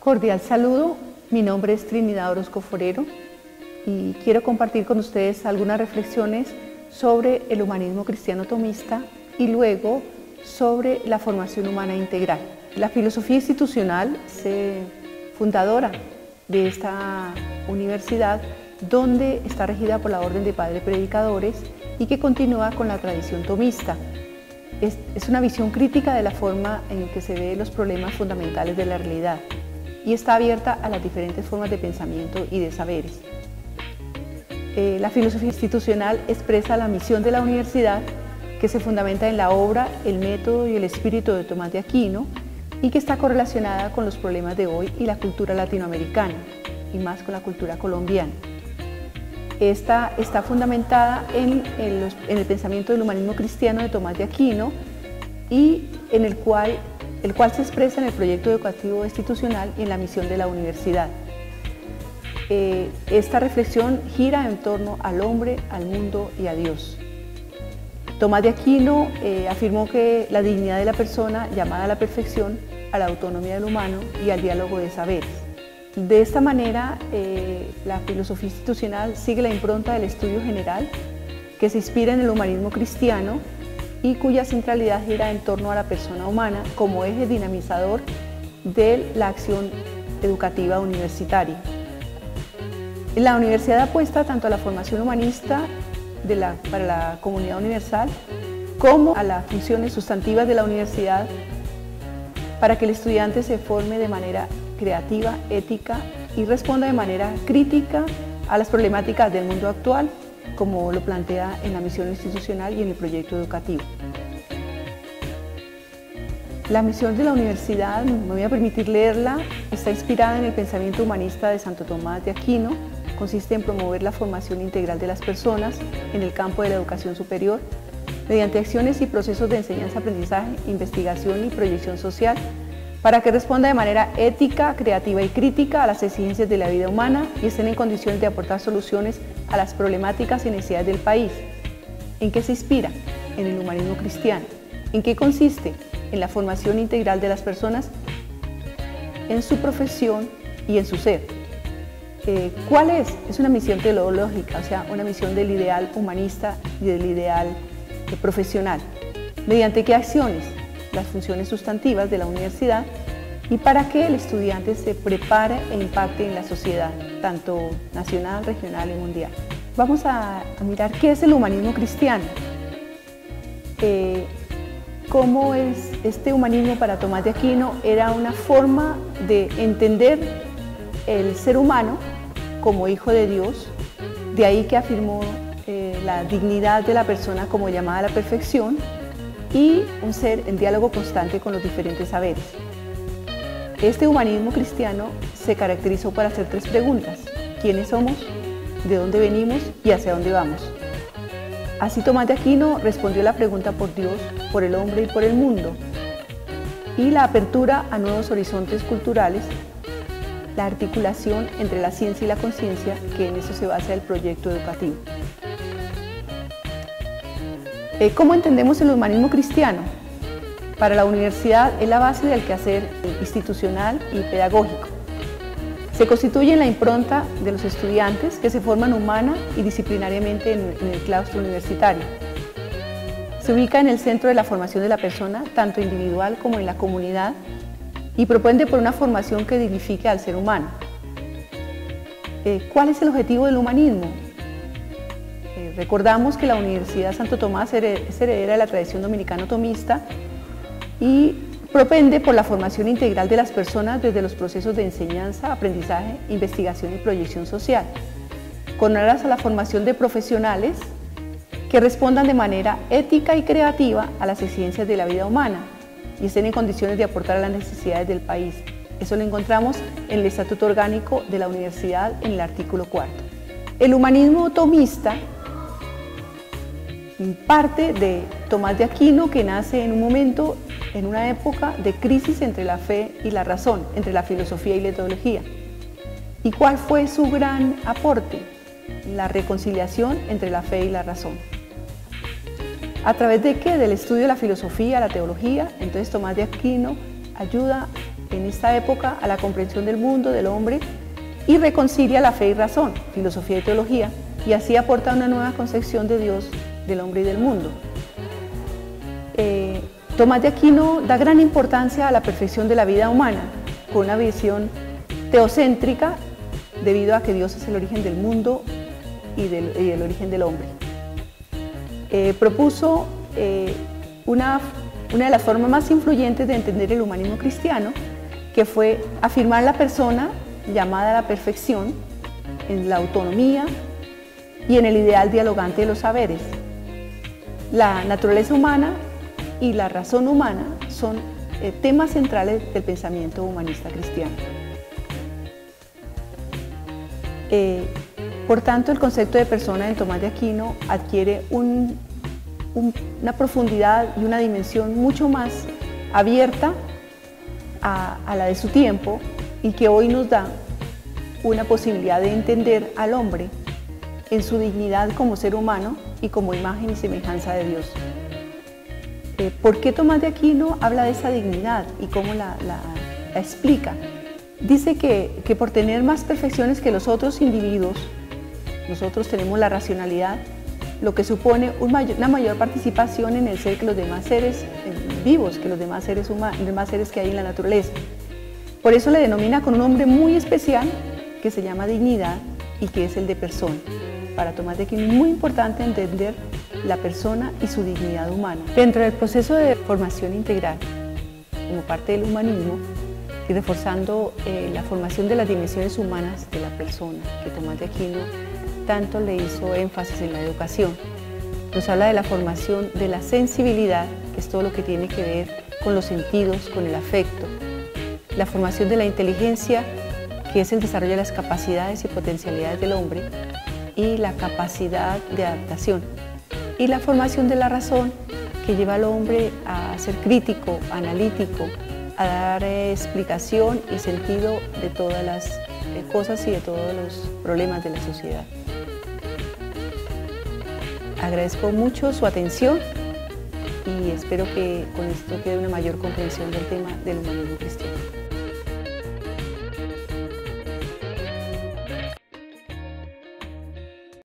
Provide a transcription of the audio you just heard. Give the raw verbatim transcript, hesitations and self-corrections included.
Cordial saludo, mi nombre es Trinidad Orozco Forero y quiero compartir con ustedes algunas reflexiones sobre el humanismo cristiano tomista y luego sobre la formación humana integral. La filosofía institucional, fundadora de esta universidad, donde está regida por la Orden de Padres Predicadores y que continúa con la tradición tomista. Es, es una visión crítica de la forma en que se ven los problemas fundamentales de la realidad y está abierta a las diferentes formas de pensamiento y de saberes. Eh, la filosofía institucional expresa la misión de la universidad, que se fundamenta en la obra, el método y el espíritu de Tomás de Aquino y que está correlacionada con los problemas de hoy y la cultura latinoamericana y más con la cultura colombiana. Esta está fundamentada en, en, los, en el pensamiento del humanismo cristiano de Tomás de Aquino y en el cual, el cual se expresa en el proyecto educativo institucional y en la misión de la universidad. Eh, esta reflexión gira en torno al hombre, al mundo y a Dios. Tomás de Aquino eh, afirmó que la dignidad de la persona llamada a la perfección, a la autonomía del humano y al diálogo de saberes. De esta manera, eh, la filosofía institucional sigue la impronta del estudio general que se inspira en el humanismo cristiano y cuya centralidad gira en torno a la persona humana como eje dinamizador de la acción educativa universitaria. La universidad apuesta tanto a la formación humanista de la, para la comunidad universal como a las funciones sustantivas de la universidad para que el estudiante se forme de manera creativa, ética y responda de manera crítica a las problemáticas del mundo actual, como lo plantea en la misión institucional y en el proyecto educativo. La misión de la universidad, me voy a permitir leerla, está inspirada en el pensamiento humanista de Santo Tomás de Aquino. Consiste en promover la formación integral de las personas en el campo de la educación superior mediante acciones y procesos de enseñanza-aprendizaje, investigación y proyección social para que responda de manera ética, creativa y crítica a las exigencias de la vida humana y estén en condiciones de aportar soluciones a las problemáticas y necesidades del país. ¿En qué se inspira? En el humanismo cristiano. ¿En qué consiste? En la formación integral de las personas en su profesión y en su ser. Eh, ¿Cuál es? Es una misión teleológica, o sea, una misión del ideal humanista y del ideal eh, profesional. ¿Mediante qué acciones? Las funciones sustantivas de la universidad y para que el estudiante se prepare e impacte en la sociedad, tanto nacional, regional y mundial. Vamos a, a mirar qué es el humanismo cristiano. Eh, cómo es este humanismo para Tomás de Aquino era una forma de entender el ser humano como hijo de Dios, de ahí que afirmó eh, la dignidad de la persona como llamada a la perfección y un ser en diálogo constante con los diferentes saberes. Este humanismo cristiano se caracterizó por hacer tres preguntas: ¿quiénes somos?, ¿de dónde venimos? Y ¿hacia dónde vamos? Así Tomás de Aquino respondió la pregunta por Dios, por el hombre y por el mundo, y la apertura a nuevos horizontes culturales, la articulación entre la ciencia y la conciencia, que en eso se basa el proyecto educativo. Eh, ¿Cómo entendemos el humanismo cristiano? Para la universidad es la base del quehacer institucional y pedagógico. Se constituye en la impronta de los estudiantes que se forman humana y disciplinariamente en, en el claustro universitario. Se ubica en el centro de la formación de la persona, tanto individual como en la comunidad, y propende por una formación que dignifique al ser humano. Eh, ¿Cuál es el objetivo del humanismo? Eh, recordamos que la Universidad Santo Tomás es heredera de la tradición dominicano-tomista y propende por la formación integral de las personas desde los procesos de enseñanza, aprendizaje, investigación y proyección social, con aras a la formación de profesionales que respondan de manera ética y creativa a las exigencias de la vida humana y estén en condiciones de aportar a las necesidades del país. Eso lo encontramos en el Estatuto Orgánico de la Universidad en el artículo cuarto. El humanismo tomista parte de Tomás de Aquino, que nace en un momento, en una época de crisis entre la fe y la razón, entre la filosofía y la teología. ¿Y cuál fue su gran aporte? La reconciliación entre la fe y la razón. ¿A través de qué? Del estudio de la filosofía, la teología. Entonces Tomás de Aquino ayuda en esta época a la comprensión del mundo, del hombre, y reconcilia la fe y razón, filosofía y teología, y así aporta una nueva concepción de Dios, del hombre y del mundo. Eh, Tomás de Aquino da gran importancia a la perfección de la vida humana, con una visión teocéntrica, debido a que Dios es el origen del mundo y, del, y el origen del hombre. Eh, propuso eh, una, una de las formas más influyentes de entender el humanismo cristiano, que fue afirmar la persona llamada a la perfección en la autonomía y en el ideal dialogante de los saberes. La naturaleza humana y la razón humana son eh, temas centrales del pensamiento humanista cristiano. Eh, por tanto, el concepto de persona en Tomás de Aquino adquiere un, un, una profundidad y una dimensión mucho más abierta a, a la de su tiempo, y que hoy nos da una posibilidad de entender al hombre en su dignidad como ser humano y como imagen y semejanza de Dios. Eh, ¿Por qué Tomás de Aquino habla de esa dignidad y cómo la, la, la explica? Dice que, que por tener más perfecciones que los otros individuos, nosotros tenemos la racionalidad, lo que supone un mayor, una mayor participación en el ser que los demás seres vivos, que los demás seres humanos, los demás seres que hay en la naturaleza. Por eso le denomina con un nombre muy especial que se llama dignidad y que es el de persona. Para Tomás de Aquino es muy importante entender la persona y su dignidad humana. Dentro del proceso de formación integral, como parte del humanismo, y reforzando eh, la formación de las dimensiones humanas de la persona, que Tomás de Aquino tanto le hizo énfasis en la educación. Nos habla de la formación de la sensibilidad, que es todo lo que tiene que ver con los sentidos, con el afecto. La formación de la inteligencia, que es el desarrollo de las capacidades y potencialidades del hombre, y la capacidad de adaptación. Y la formación de la razón, que lleva al hombre a ser crítico, analítico, a dar eh, explicación y sentido de todas las eh, cosas y de todos los problemas de la sociedad. Agradezco mucho su atención y espero que con esto quede una mayor comprensión del tema del humanismo cristiano.